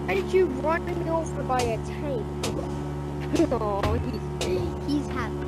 Why did you run me over by a tank? Oh, he's happy.